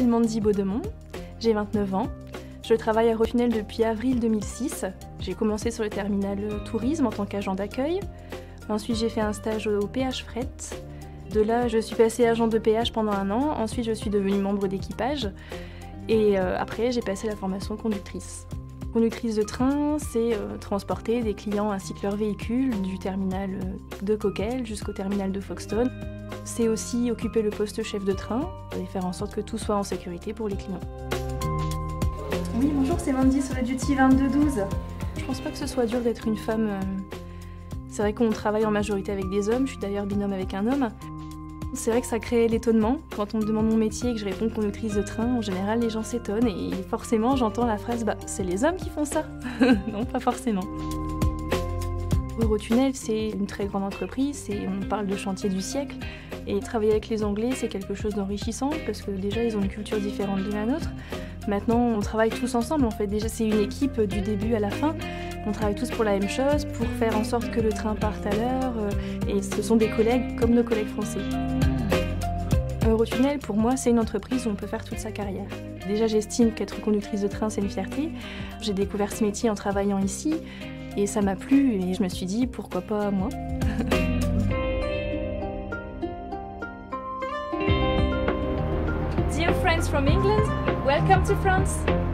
m'appelle Mandy Baudemont, j'ai 29 ans. Je travaille à Eurotunnel depuis avril 2006. J'ai commencé sur le terminal tourisme en tant qu'agent d'accueil. Ensuite, j'ai fait un stage au péage fret. De là, je suis passée agent de péage pendant 1 an. Ensuite, je suis devenue membre d'équipage. Et après, j'ai passé la formation conductrice. Conductrice de train, c'est transporter des clients ainsi que leurs véhicules du terminal de Coquelles jusqu'au terminal de Folkestone. C'est aussi occuper le poste chef de train et faire en sorte que tout soit en sécurité pour les clients. Oui, bonjour, c'est Mandy sur le Duty 2212. Je pense pas que ce soit dur d'être une femme. C'est vrai qu'on travaille en majorité avec des hommes, je suis d'ailleurs binôme avec un homme. C'est vrai que ça crée l'étonnement. Quand on me demande mon métier et que je réponds conductrice de train, en général les gens s'étonnent et forcément j'entends la phrase « c'est les hommes qui font ça ». Non, pas forcément. Eurotunnel, c'est une très grande entreprise, on parle de chantier du siècle. Et travailler avec les Anglais, c'est quelque chose d'enrichissant parce que déjà ils ont une culture différente de la nôtre. Maintenant, on travaille tous ensemble en fait. Déjà, c'est une équipe du début à la fin. On travaille tous pour la même chose, pour faire en sorte que le train parte à l'heure. Et ce sont des collègues comme nos collègues français. Eurotunnel, pour moi, c'est une entreprise où on peut faire toute sa carrière. Déjà, j'estime qu'être conductrice de train, c'est une fierté. J'ai découvert ce métier en travaillant ici et ça m'a plu et je me suis dit, pourquoi pas moi. Dear friends from England, welcome to France!